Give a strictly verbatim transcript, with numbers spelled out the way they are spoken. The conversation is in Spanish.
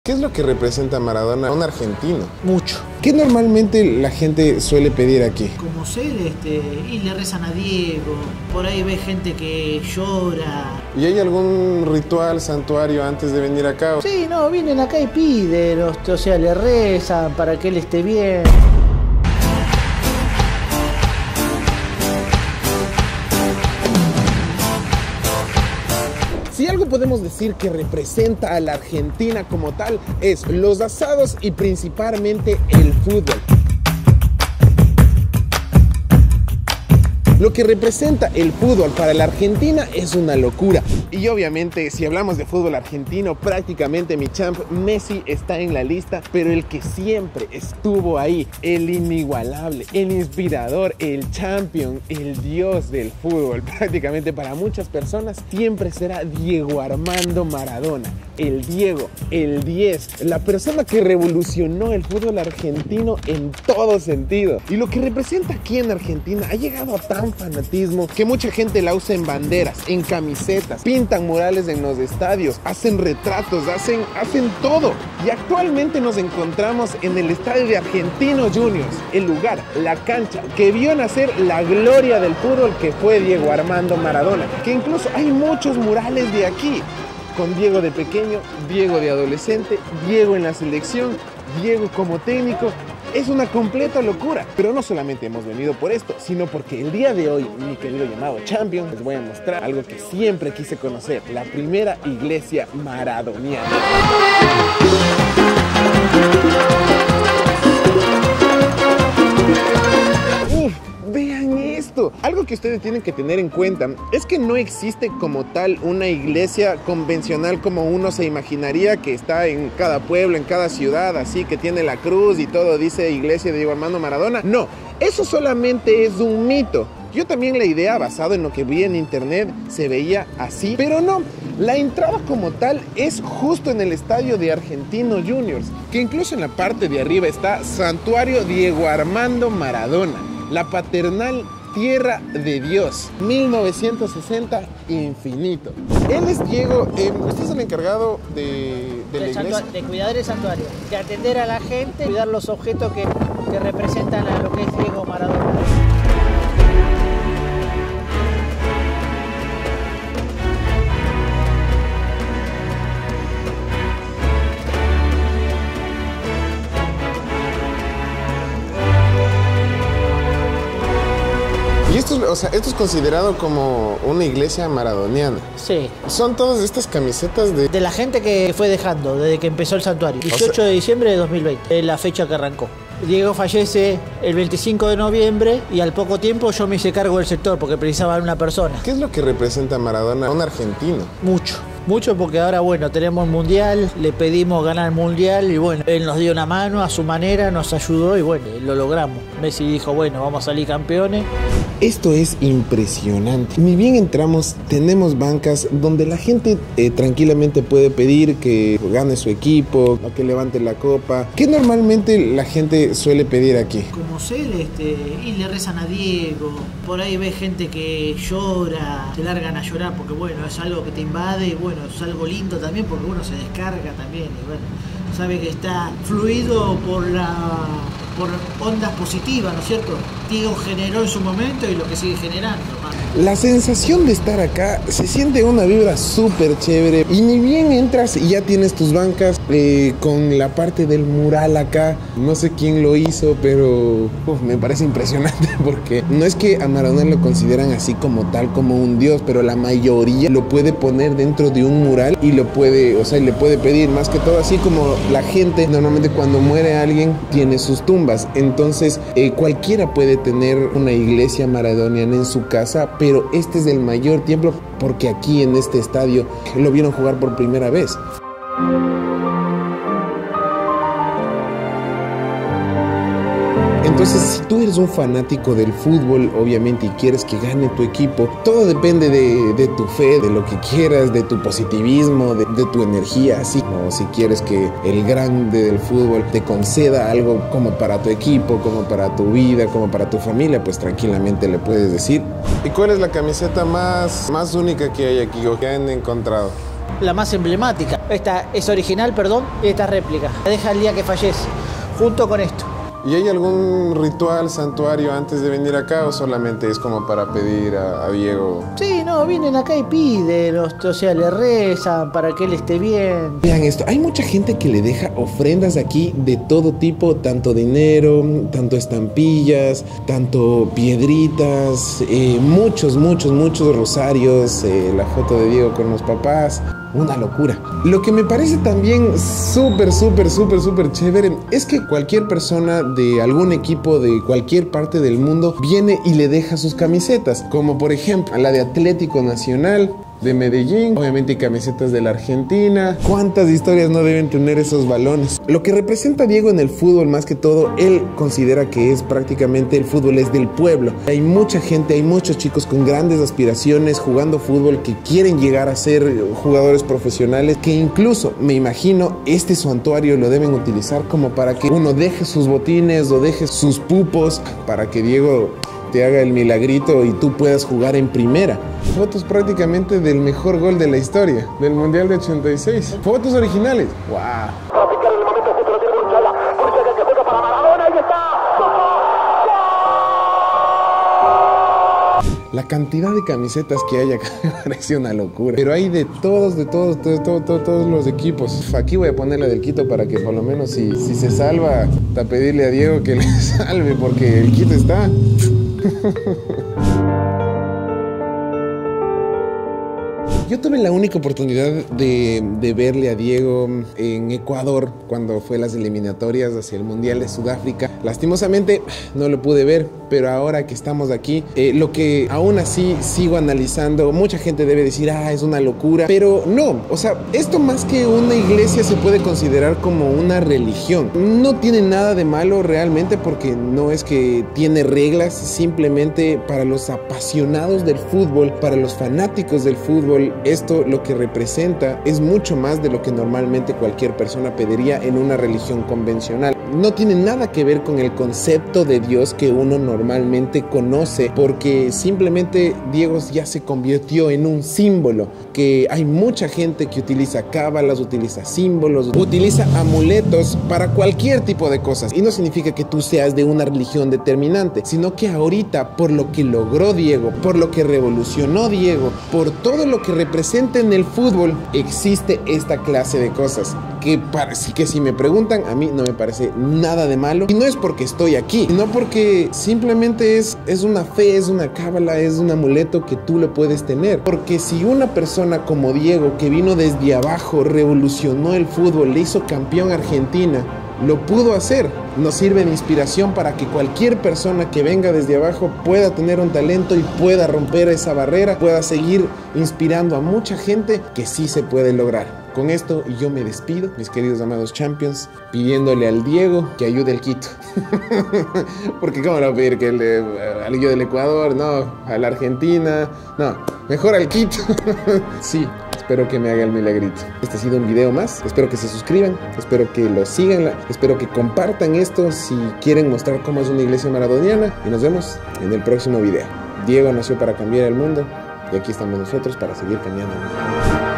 ¿Qué es lo que representa Maradona a un argentino? Mucho. ¿Qué normalmente la gente suele pedir aquí? Como ser, este, y le rezan a Diego, por ahí ve gente que llora. ¿Y hay algún ritual, santuario antes de venir acá? Sí, no, vienen acá y piden, o sea, le rezan para que él esté bien. Si algo podemos decir que representa a la Argentina como tal, es los asados y principalmente el fútbol. Lo que representa el fútbol para la Argentina es una locura. Y obviamente, si hablamos de fútbol argentino, prácticamente mi champ Messi está en la lista, pero el que siempre estuvo ahí, el inigualable, el inspirador, el champion, el dios del fútbol, prácticamente para muchas personas, siempre será Diego Armando Maradona. El Diego, el diez, la persona que revolucionó el fútbol argentino en todo sentido. Y lo que representa aquí en Argentina ha llegado a tan fanatismo que mucha gente la usa en banderas, en camisetas, pintan murales en los estadios, hacen retratos, hacen, hacen todo. Y actualmente nos encontramos en el estadio de Argentinos Juniors, el lugar, la cancha que vio nacer la gloria del fútbol que fue Diego Armando Maradona, que incluso hay muchos murales de aquí, con Diego de pequeño, Diego de adolescente, Diego en la selección, Diego como técnico. Es una completa locura, pero no solamente hemos venido por esto, sino porque el día de hoy, mi querido llamado Champion, les voy a mostrar algo que siempre quise conocer, la primera iglesia maradoniana. Uf, vean esto. Algo que ustedes tienen que tener en cuenta es que no existe como tal una iglesia convencional como uno se imaginaría, que está en cada pueblo, en cada ciudad, así que tiene la cruz y todo dice iglesia de Diego Armando Maradona. No, eso solamente es un mito. Yo también la idea, basado en lo que vi en internet, se veía así, pero no. La entrada como tal es justo en el estadio de Argentinos Juniors, que incluso en la parte de arriba está Santuario Diego Armando Maradona, la paternal Tierra de Dios, mil novecientos sesenta, infinito. Él es Diego, eh, usted es el encargado de, de la iglesia. De cuidar el santuario, de atender a la gente, cuidar los objetos que, que representan a lo que es Diego Maradona. Y esto, o sea, esto es considerado como una iglesia maradoniana. Sí. Son todas estas camisetas de... De la gente que fue dejando desde que empezó el santuario. dieciocho o sea, de diciembre de dos mil veinte, es la fecha que arrancó. Diego fallece el veinticinco de noviembre y al poco tiempo yo me hice cargo del sector porque precisaba una persona. ¿Qué es lo que representa Maradona a un argentino? Mucho. Mucho porque ahora, bueno, tenemos el mundial, le pedimos ganar el mundial y bueno, él nos dio una mano a su manera, nos ayudó y bueno, lo logramos. Messi dijo, bueno, vamos a salir campeones. Esto es impresionante. Ni bien entramos, tenemos bancas donde la gente eh, tranquilamente puede pedir que gane su equipo o que levante la copa. ¿Qué normalmente la gente suele pedir aquí? Como ser, este, y le rezan a Diego, por ahí ve gente que llora, se largan a llorar porque bueno, es algo que te invade y bueno, es algo lindo también porque uno se descarga también y bueno, sabe que está fluido por la... por ondas positivas, ¿no es cierto? Diego generó en su momento y lo que sigue generando. La sensación de estar acá, se siente una vibra súper chévere. Y ni bien entras y ya tienes tus bancas eh, con la parte del mural acá. No sé quién lo hizo, pero uf, me parece impresionante porque no es que a Maradona lo consideran así como tal, como un dios, pero la mayoría lo puede poner dentro de un mural y lo puede, o sea, le puede pedir, más que todo así como la gente normalmente cuando muere alguien tiene sus tumbas. Entonces eh, cualquiera puede tener una iglesia maradoniana en su casa, pero este es el mayor templo porque aquí en este estadio lo vieron jugar por primera vez. Entonces, si tú eres un fanático del fútbol, obviamente, y quieres que gane tu equipo, todo depende de, de tu fe, de lo que quieras, de tu positivismo, de, de tu energía, así como si quieres que el grande del fútbol te conceda algo como para tu equipo, como para tu vida, como para tu familia, pues tranquilamente le puedes decir. ¿Y cuál es la camiseta más, más única que hay aquí o que han encontrado? La más emblemática. Esta es original, perdón, y esta es réplica. La deja el día que fallece, junto con esto. ¿Y hay algún ritual, santuario antes de venir acá o solamente es como para pedir a, a Diego? Sí, no, vienen acá y piden, o, o sea, le rezan para que él esté bien. Vean esto, hay mucha gente que le deja ofrendas aquí de todo tipo, tanto dinero, tanto estampillas, tanto piedritas, eh, muchos, muchos, muchos rosarios, eh, la foto de Diego con los papás. Una locura. Lo que me parece también súper, súper, súper, súper chévere es que cualquier persona de algún equipo de cualquier parte del mundo viene y le deja sus camisetas, como por ejemplo la de Atlético Nacional de Medellín, obviamente camisetas de la Argentina. ¿Cuántas historias no deben tener esos balones? Lo que representa Diego en el fútbol, más que todo, él considera que es prácticamente el fútbol es del pueblo. Hay mucha gente, hay muchos chicos con grandes aspiraciones jugando fútbol que quieren llegar a ser jugadores profesionales, que incluso, me imagino, este santuario lo deben utilizar como para que uno deje sus botines o deje sus pupos para que Diego te haga el milagrito y tú puedas jugar en primera. Fotos prácticamente del mejor gol de la historia, del Mundial de ochenta y seis. Fotos originales. ¡Wow! Para picar en el momento justo lo tiene Burruchaga. Burruchaga que juega para Maradona. ¡Ahí está! La cantidad de camisetas que hay acá me parece una locura. Pero hay de todos, de todos, de todos, todos, todos los equipos. Aquí voy a poner la del Quito para que por lo menos si, si se salva, a pedirle a Diego que le salve porque el Quito está... Yo tuve la única oportunidad de, de verle a Diego en Ecuador cuando fue las eliminatorias hacia el Mundial de Sudáfrica. Lastimosamente no lo pude ver, pero ahora que estamos aquí, eh, lo que aún así sigo analizando, mucha gente debe decir, ah, es una locura, pero no, o sea, esto más que una iglesia se puede considerar como una religión. No tiene nada de malo realmente porque no es que tiene reglas, simplemente para los apasionados del fútbol, para los fanáticos del fútbol, esto lo que representa es mucho más de lo que normalmente cualquier persona pediría en una religión convencional. No tiene nada que ver con el concepto de Dios que uno normalmente conoce, porque simplemente Diego ya se convirtió en un símbolo, que hay mucha gente que utiliza cábalas, utiliza símbolos, utiliza amuletos para cualquier tipo de cosas, y no significa que tú seas de una religión determinante, sino que ahorita por lo que logró Diego, por lo que revolucionó Diego, por todo lo que representa en el fútbol, existe esta clase de cosas que, parece, que si me preguntan, a mí no me parece nada de malo, y no es porque estoy aquí, sino porque simplemente es, es una fe, es una cábala, es un amuleto que tú lo puedes tener, porque si una persona como Diego, que vino desde abajo, revolucionó el fútbol, le hizo campeón a Argentina, lo pudo hacer, nos sirve de inspiración para que cualquier persona que venga desde abajo pueda tener un talento y pueda romper esa barrera, pueda seguir inspirando a mucha gente que sí se puede lograr. Con esto yo me despido, mis queridos amados champions, pidiéndole al Diego que ayude al Quito. Porque cómo le voy a pedir que el de, al yo del Ecuador, no, a la Argentina, no, mejor al Quito. Sí, espero que me haga el milagrito. Este ha sido un video más, espero que se suscriban, espero que lo sigan, espero que compartan esto si quieren mostrar cómo es una iglesia maradoniana, y nos vemos en el próximo video. Diego nació para cambiar el mundo y aquí estamos nosotros para seguir cambiando el mundo.